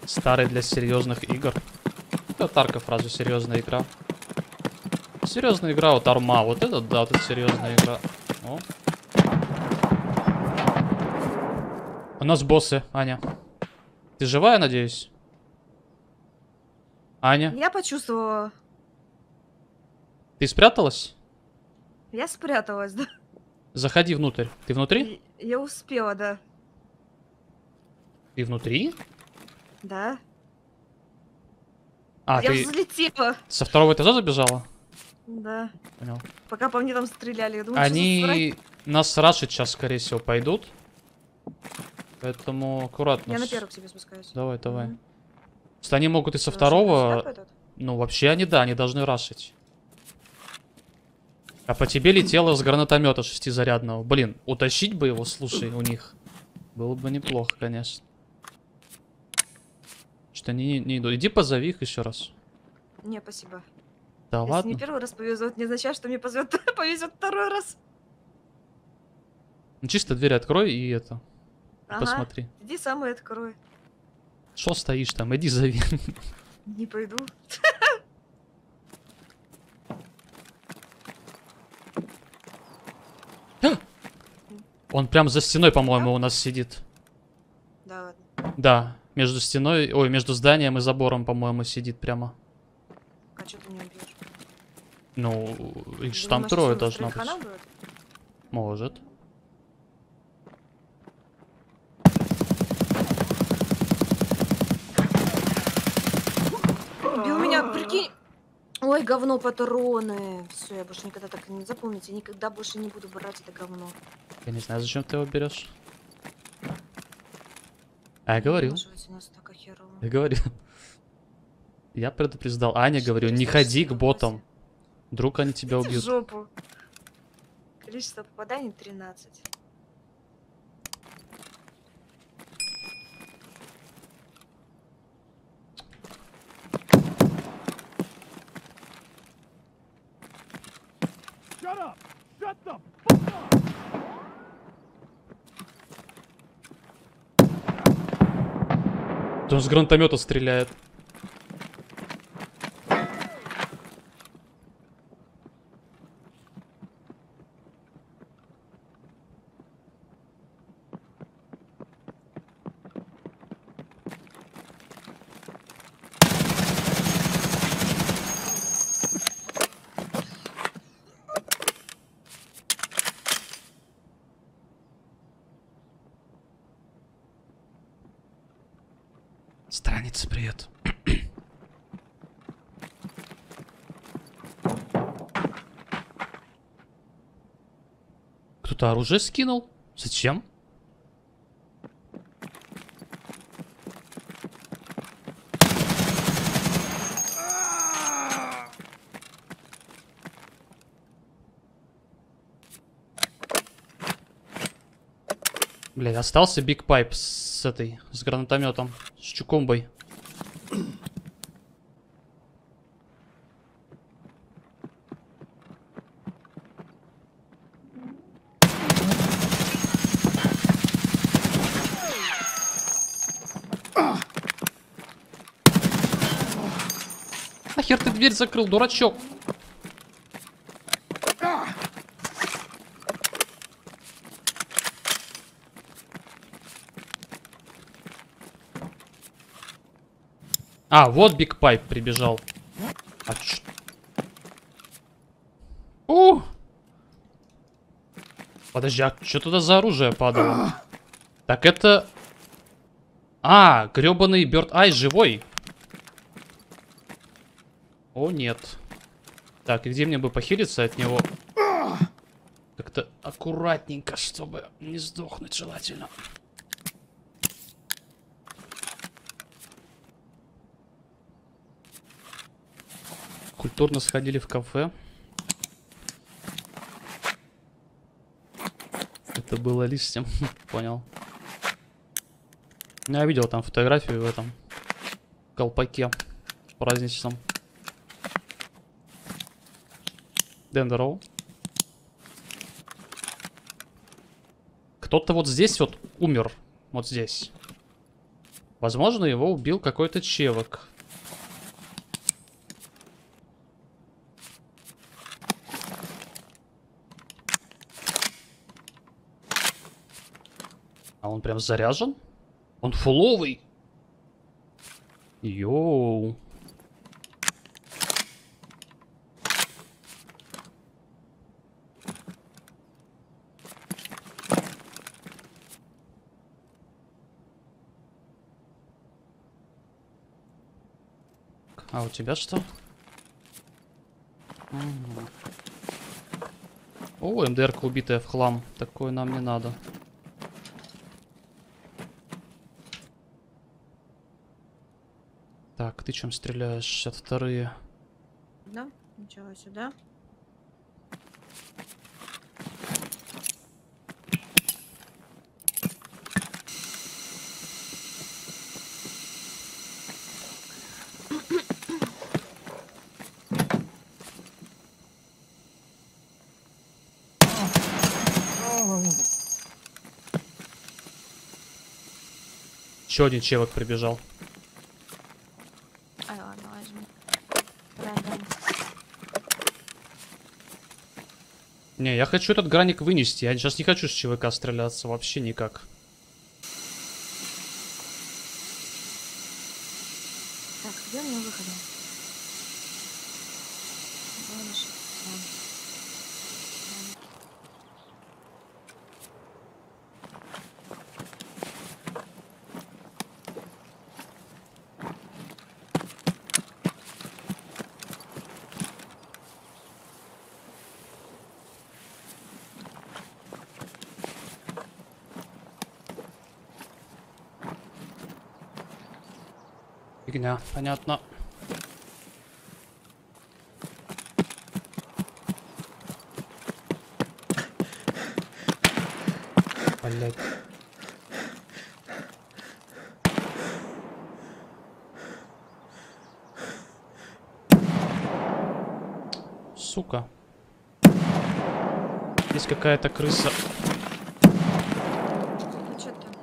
Старый для серьезных игр. Это Тарков разве серьезная игра? Серьезная игра, вот Арма. Вот это, да, вот это серьезная игра. О. У нас боссы, Аня. Ты живая, надеюсь? Аня, Я почувствовала. ты спряталась? Я спряталась, да. Заходи внутрь. Ты внутри? Я успела, да. Ты внутри? Да. А, Я ты взлетела. со второго этажа забежала? Да. Понял. Пока по мне там стреляли. Я думаю, Они нас рашить сейчас, скорее всего, пойдут. Поэтому аккуратно. Я на первый к тебе спускаюсь. Давай, давай. Мгм. Что они могут и со Ты второго... шляпу этот? Ну, вообще они, да, они должны рашить. А по тебе летело с гранатомета шестизарядного. Блин, утащить бы его, слушай, у них. Было бы неплохо, конечно. Что они не идут. Иди позови их еще раз. Не, спасибо. Да Если ладно. мне первый раз повезет, не означает, что мне повезет второй раз. Ну, чисто дверь открой и это. Ага. Посмотри. Иди сам и открой. Что стоишь там? Иди зови. Не пойду. Он прям за стеной, по-моему, у нас сидит. Да ладно. Да, между стеной, ой, между зданием и забором, по-моему, сидит прямо. А что ты не убьешь? Ну, их же Ты там думаешь, трое что должно троих она быть. будет? Может. Убил меня, прикинь. Ой, говно, патроны. Все, я больше никогда так не запомните. Никогда больше не буду брать это говно. Я не знаю, зачем ты его берешь. А я говорил. У нас так охерово. Я говорил. Я предупреждал. Аня, говорю, не 468. ходи к ботам. Вдруг они тебя Иди в убьют. жопу. Количество попаданий 13. Он с гранатомета стреляет. Страница, привет. Кто-то оружие скинул? Зачем? Блядь, остался Биг Пайп с этой, с гранатометом, с чукумбой. Нахер ты дверь закрыл, дурачок? А, вот Биг Пайп прибежал. А чё? Подожди, а что туда за оружие падало? Так это... А, гребаный Бёрд Ай живой. О, нет. Так, и где мне бы похилиться от него? Как-то аккуратненько, чтобы не сдохнуть желательно. Культурно сходили в кафе. Это было лишним. Понял. Я видел там фотографию в этом колпаке праздничном. Дендероу. Кто-то вот здесь вот умер. Вот здесь. Возможно, его убил какой-то чевок. А он прям заряжен? Он фуловый. Йоу. А у тебя что? О, МДР-ка убитая в хлам. Такое нам не надо. Так, ты чем стреляешь? 62-е. Да, сначала сюда. Еще один чевок прибежал. Ай, ладно, возьми. Рядом. Не, я хочу этот граник вынести. Я сейчас не хочу с ЧВК стреляться вообще никак. Так, где у меня выходы? Дальше. Фигня, понятно. Блять. Сука. Здесь какая-то крыса. Ты чё там?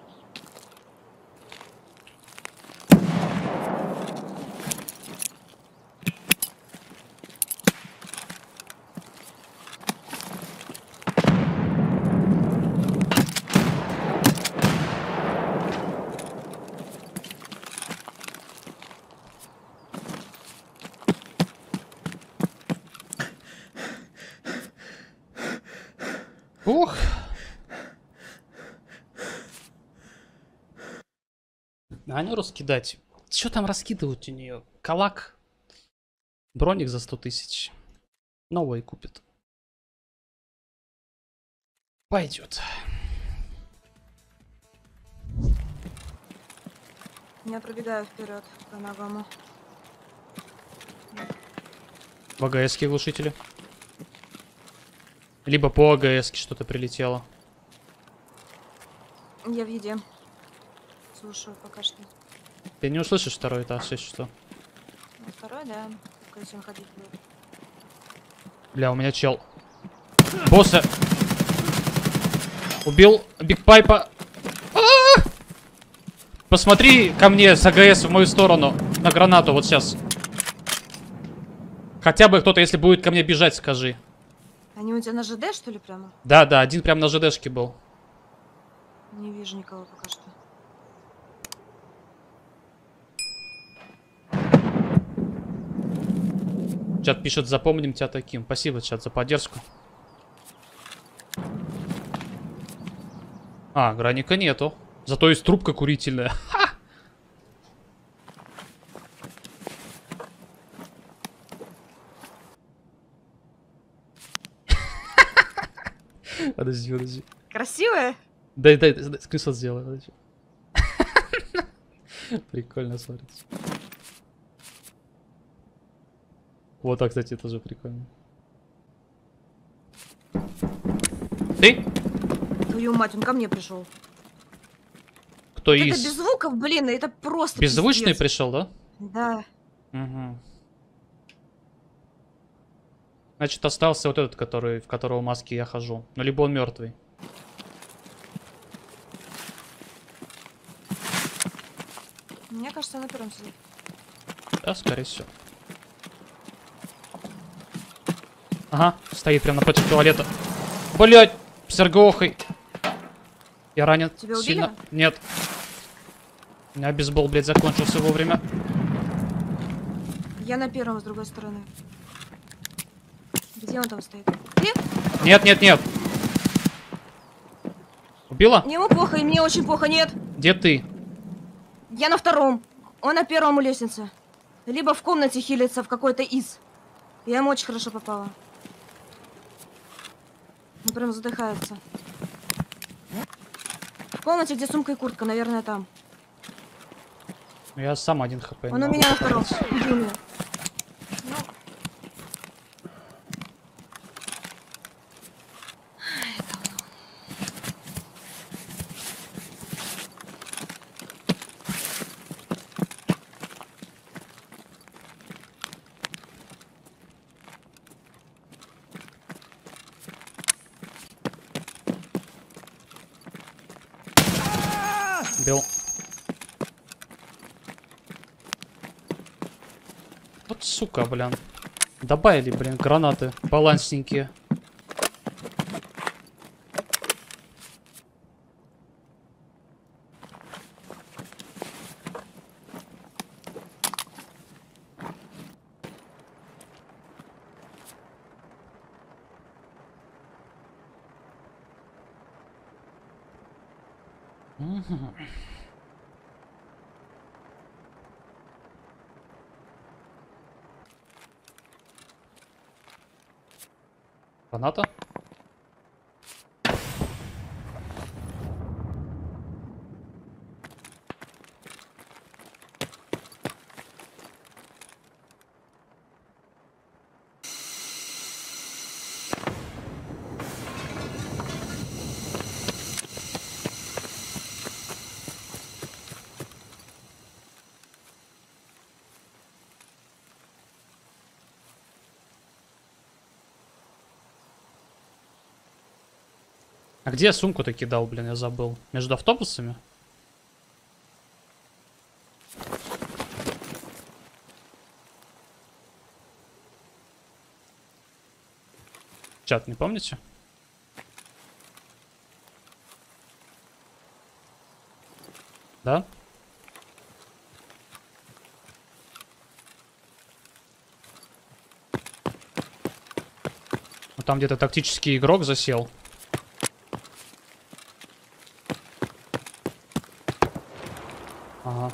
Ух. А не раскидать. Что там раскидывают у нее? Калак. Броник за 100 тысяч. Новый купит. Пойдет. Я пробегаю вперед по новому. В АГС-ке глушители. Либо по АГС-ке что-то прилетело. Я в еде. Слушаю пока что. Ты не услышишь второй этаж, если что. На второй, да. Только если он ходить будет. Бля, у меня чел. Босса. Убил Бигпайпа. А-а-а! Посмотри ко мне с АГС в мою сторону. На гранату вот сейчас. Хотя бы кто-то, если будет ко мне бежать, скажи. Они у тебя на ЖД, что ли, прямо? Да, да, один прям на ЖДшке был. Не вижу никого пока что. Чат пишет, запомним тебя таким. Спасибо, чат, за поддержку. А, граника нету. Зато есть трубка курительная. Ха! Подожди, подожди. Красивая? Дай, скриншот сделай, подожди. Прикольно смотрится. Вот так, кстати, тоже прикольно. Ты? Твою мать, он ко мне пришел. Кто Это из? без звуков, блин, это просто Беззвучный пиздец. пришел, да? Да. Угу. Значит, остался вот этот, который, в которого маски я хожу. Ну, либо он мертвый. Мне кажется, на первом сидит. Да, скорее всего. Ага, стоит прямо напротив туалета. Блять, с РГОхой. Я ранен. Тебя Сильно. убили? Нет. У меня бейсбол, блядь, закончился вовремя. Я на первом, с другой стороны. Где он там стоит? Ты? Нет, нет, нет. Убила? Ему плохо, и мне очень плохо, нет. Где ты? Я на втором. Он на первом у лестницы. Либо в комнате хилится в какой-то из. Я ему очень хорошо попала. Он прям задыхается. В комнате, где сумка и куртка, наверное, там. Я сам 1 хп. Он у меня на втором. Убил меня. Ну. Ай, говно. Бил. Вот сука, блин. Добавили, блин, гранаты. Балансненькие. Мгм. Граната? А где я сумку-то кидал, блин, я забыл. Между автобусами? Чат, не помните? Да? Ну, там где-то тактический игрок засел. Ага.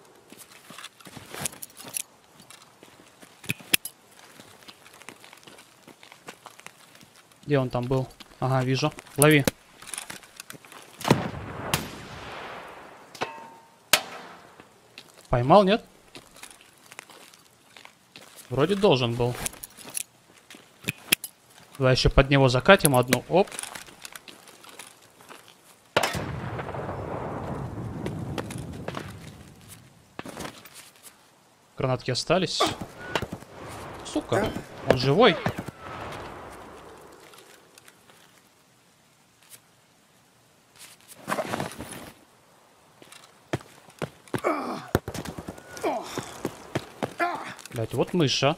Где он там был? Ага, вижу. Лови. Поймал, нет? Вроде должен был. Давай еще под него закатим одну. Оп. Гранатки остались. Сука, он живой. Блять, вот мыша.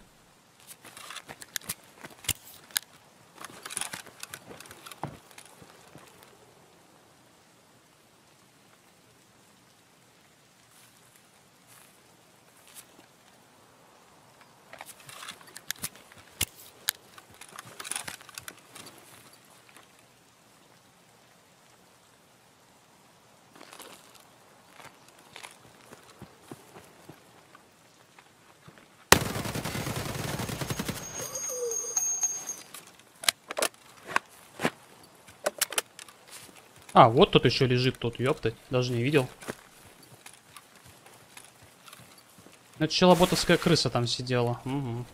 А, вот тут еще лежит тут, ёпта. Даже не видел. Это челоботовская крыса там сидела. Угу.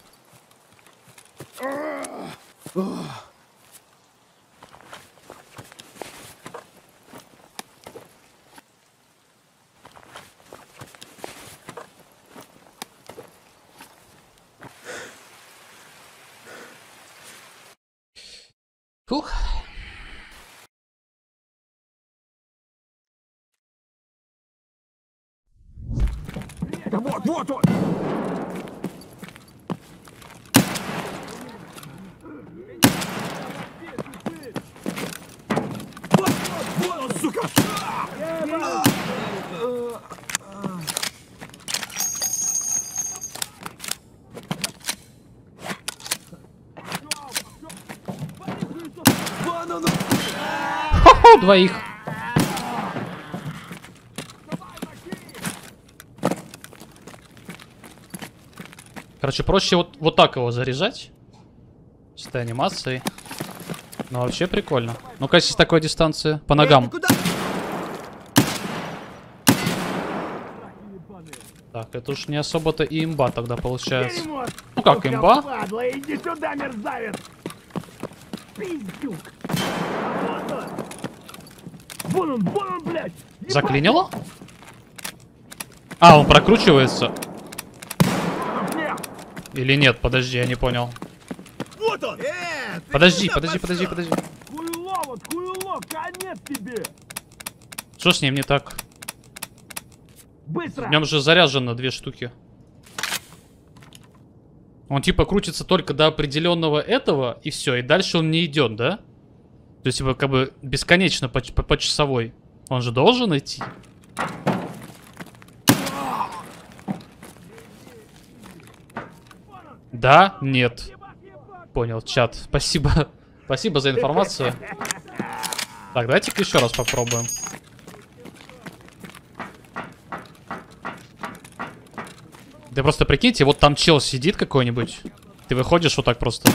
Фух. Вот он! Вот он, сука! Вон он! Хо-хо, двоих. Короче, проще вот так его заряжать. С этой анимацией. Ну, вообще прикольно. Ну-ка, с такой дистанции. По ногам. Так, это уж не особо-то и имба тогда получается. Ну как, имба? Падла, иди сюда, мерзавец! Пиздюк! Вон он, блядь! Заклинило? А, он прокручивается. Или нет? Подожди, я не понял. Вот он! Подожди. Хуйло, вот хуйло, конец тебе! Что с ним не так? Быстро! В нем же заряжено 2 штуки. Он типа крутится только до определенного этого, и все, и дальше он не идет, да? То есть типа как бы бесконечно по часовой. Он же должен идти. Да? Нет. Понял, чат. Спасибо. Спасибо за информацию. Так, давайте-ка еще раз попробуем. Ты просто прикиньте, вот там чел сидит какой-нибудь. Ты выходишь вот так просто.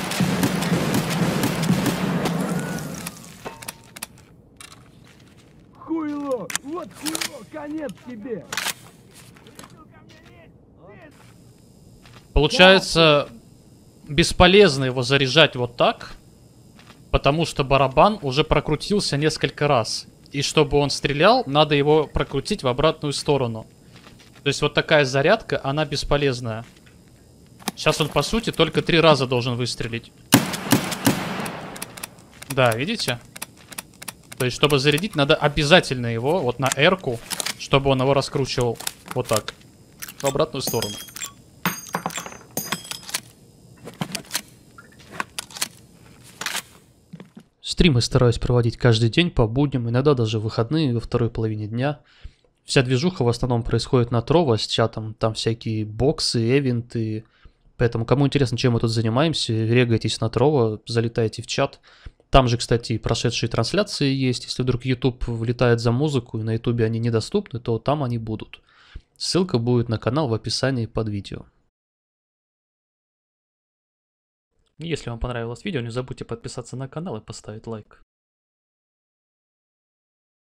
Хуйло, вот хуйло, конец тебе! Получается, бесполезно его заряжать вот так, потому что барабан уже прокрутился несколько раз. И чтобы он стрелял, надо его прокрутить в обратную сторону. То есть вот такая зарядка, она бесполезная. Сейчас он, по сути, только 3 раза должен выстрелить. Да, видите? То есть, чтобы зарядить, надо обязательно его вот на R-ку, чтобы он его раскручивал вот так, в обратную сторону. Стримы стараюсь проводить каждый день по будням, иногда даже в выходные во второй половине дня. Вся движуха в основном происходит на Trovo с чатом, там всякие боксы, эвенты. Поэтому, кому интересно, чем мы тут занимаемся, регайтесь на Trovo, залетайте в чат. Там же, кстати, прошедшие трансляции есть. Если вдруг YouTube влетает за музыку и на YouTube они недоступны, то там они будут. Ссылка будет на канал в описании под видео. Если вам понравилось видео, не забудьте подписаться на канал и поставить лайк.